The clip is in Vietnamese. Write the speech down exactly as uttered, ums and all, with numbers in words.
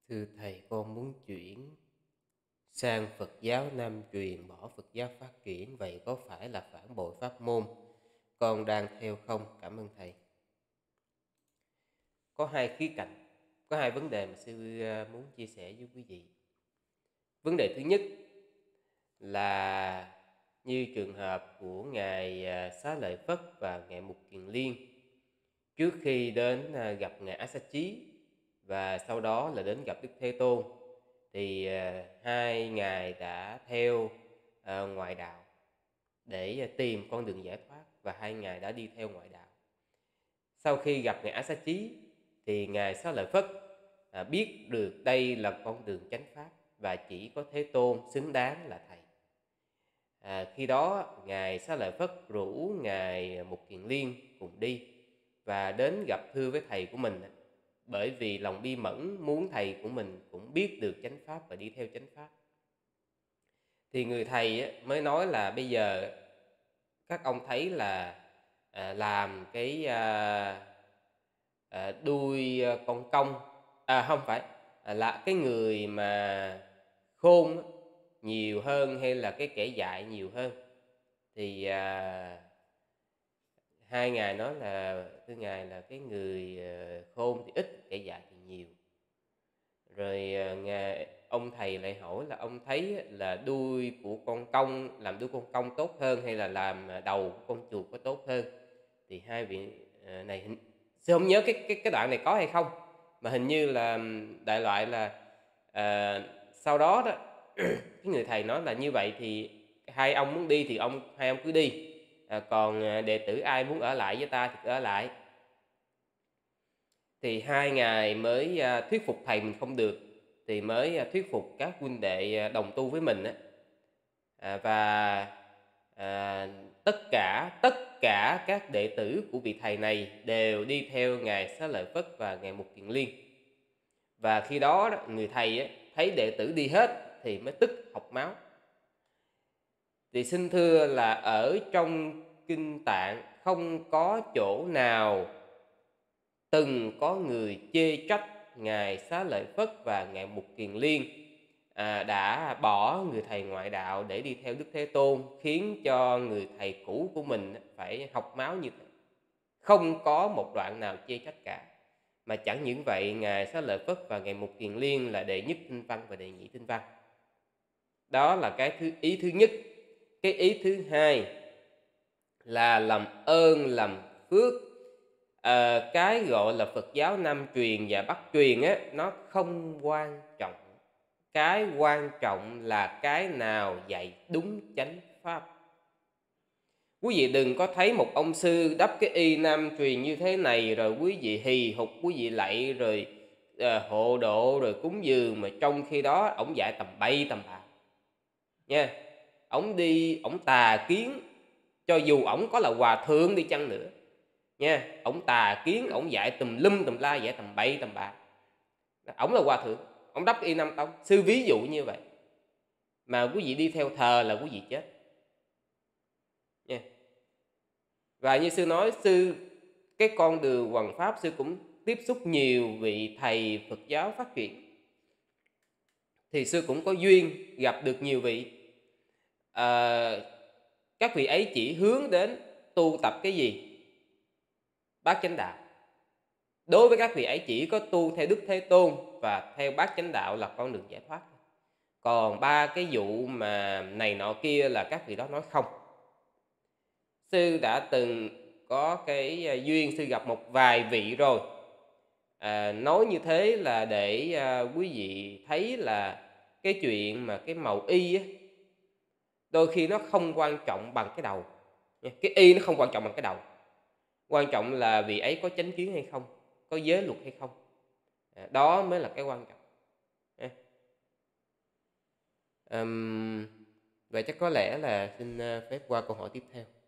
Thưa thầy, con muốn chuyển sang Phật giáo Nam truyền, bỏ Phật giáo phát triển, vậy có phải là phản bội pháp môn con đang theo không? Cảm ơn thầy. Có hai khía cạnh, có hai vấn đề mà sư à, muốn chia sẻ với quý vị. Vấn đề thứ nhất là như trường hợp của ngài à, Xá Lợi Phất và ngài Mục Kiền Liên, trước khi đến à, gặp ngài A Sa Chí và sau đó là đến gặp Đức Thế Tôn, thì à, hai ngài đã theo à, ngoại đạo để à, tìm con đường giải thoát, và hai ngài đã đi theo ngoại đạo. Sau khi gặp ngài A Sa Chí thì ngài Xá Lợi Phất à, biết được đây là con đường chánh pháp và chỉ có Thế Tôn xứng đáng là thầy. À, khi đó ngài Xá Lợi Phất rủ ngài Mục Kiền Liên cùng đi và đến gặp thưa với thầy của mình, bởi vì lòng bi mẫn muốn thầy của mình cũng biết được chánh pháp và đi theo chánh pháp. Thì người thầy mới nói là bây giờ các ông thấy là à, làm cái à, à, đuôi con công, à không phải à, là cái người mà khôn nhiều hơn hay là cái kẻ dại nhiều hơn. Thì à, hai ngài nói là thưa ngài là cái người à, khôn thì ít, kẻ dại thì nhiều. Rồi à, ngài ông thầy lại hỏi là ông thấy là đuôi của con công, làm đuôi con công tốt hơn hay là làm đầu của con chuột có tốt hơn? Thì hai vị à, này sư không nhớ cái cái cái đoạn này có hay không, mà hình như là đại loại là à, sau đó đó cái người thầy nói là như vậy thì hai ông muốn đi thì ông hai ông cứ đi, à, còn đệ tử ai muốn ở lại với ta thì cứ ở lại. Thì hai ngài mới à, thuyết phục thầy mình không được, thì mới à, thuyết phục các huynh đệ đồng tu với mình á, à, và à, tất cả tất cả các đệ tử của vị thầy này đều đi theo ngài Xá Lợi Phất và ngài Mục Kiền Liên. Và khi đó, đó người thầy á, thấy đệ tử đi hết thì mới tức học máu. Thì xin thưa là ở trong kinh Tạng không có chỗ nào từng có người chê trách ngài Xá Lợi Phất và ngài Mục Kiền Liên à, đã bỏ người thầy ngoại đạo để đi theo Đức Thế Tôn, khiến cho người thầy cũ của mình phải học máu như thế. Không có một đoạn nào chê trách cả. Mà chẳng những vậy, ngài Xá Lợi Phất và ngài Mục Kiền Liên là đệ nhất tinh văn và đệ nhị tinh văn. Đó là cái thứ ý thứ nhất. Cái ý thứ hai là làm ơn làm phước. À, cái gọi là Phật giáo Nam truyền và Bắc truyền á, nó không quan trọng. Cái quan trọng là cái nào dạy đúng chánh pháp. Quý vị đừng có thấy một ông sư đắp cái y Nam truyền như thế này rồi quý vị hì hục, quý vị lạy rồi à, hộ độ rồi cúng dường, mà trong khi đó ổng dạy tầm bậy tầm bạ nha. Ổng đi, ổng tà kiến, cho dù ổng có là hòa thượng đi chăng nữa nha, ổng tà kiến, ổng dạy tùm lum tùm la, dạy tầm bậy tầm bạ. Ổng là hòa thượng, ổng đắp y Nam tông, sư ví dụ như vậy, mà quý vị đi theo thờ là quý vị chết nha. Và như sư nói, sư cái con đường hoằng pháp, sư cũng tiếp xúc nhiều vị thầy Phật giáo phát triển, thì sư cũng có duyên gặp được nhiều vị. À, các vị ấy chỉ hướng đến tu tập cái gì? Bát chánh đạo. Đối với các vị ấy chỉ có tu theo Đức Thế Tôn và theo bát chánh đạo là con đường giải thoát. Còn ba cái vụ mà này nọ kia là các vị đó nói không. Sư đã từng có cái duyên, sư gặp một vài vị rồi. À, nói như thế là để à, quý vị thấy là cái chuyện mà cái màu y á, đôi khi nó không quan trọng bằng cái đầu. Cái y nó không quan trọng bằng cái đầu. Quan trọng là vị ấy có chánh kiến hay không, có giới luật hay không. À, đó mới là cái quan trọng. À. Um, vậy chắc có lẽ là xin phép qua câu hỏi tiếp theo.